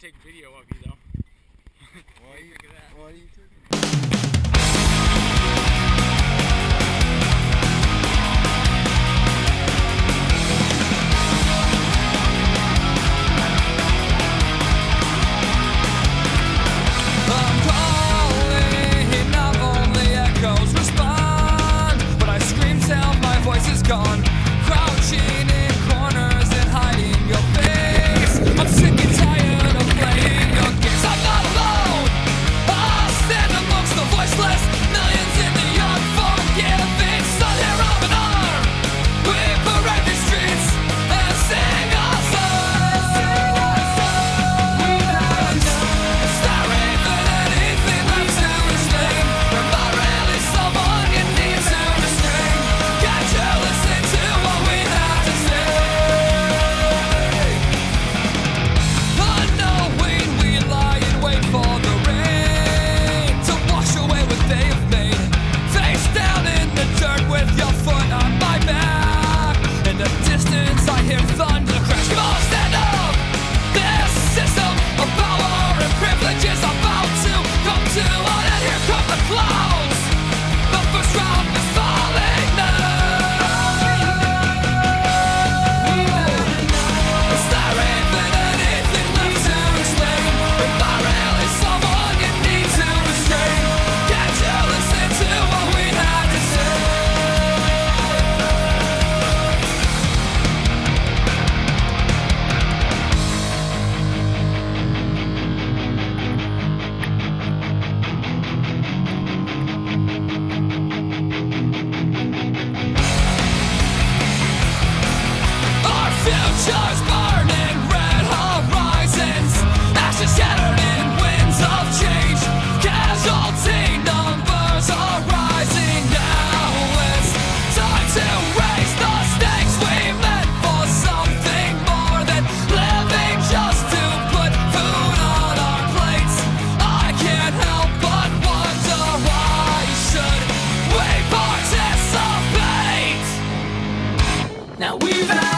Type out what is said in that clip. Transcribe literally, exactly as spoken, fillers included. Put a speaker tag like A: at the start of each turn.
A: take video of you though.
B: Why are you,
A: Look at that.
B: why are you taking
C: gone, crouching in corners and hiding your face. I'm sick and tired of playing your games. I'm not alone. I'll stand amongst the voiceless, millions in the unforgiving. Sun here of an arm. We parade the streets and sing our songs. Is there even anything left to explain? Am I really someone you need to restrain? Can't you listen to what we have to say? Unknowing we lie in wait for the rain to wash away what they have made. Face down in the dirt with your foot on my back. In the distance I hear thunder crash. Come on, stand up! This system of power and privilege is about to come to an end. Here come the clouds. The first round is falling now. Is there even anything left to explain? Am I really someone you need to restrain? Can't you listen to what we have to say? Our future's burning, red horizons, ashes scattered in winds of change. Casualty numbers are rising now. It's time to raise the stakes. We meant for something more than living just to put food on our plates. I can't help but wonder, why should we participate? Now we've had